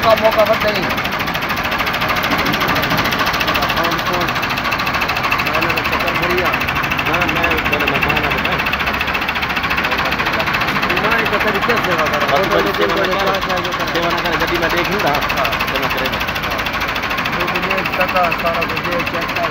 का मौका वधे ही चक्कर बढ़िया ना मैं मेरे मेहमान आ गए मैं एक तरीके से सेवा कर सेवा ना करे गड्डी में देखूंगा सेवा करेगा तो मुझे तक सारा कुछ चेक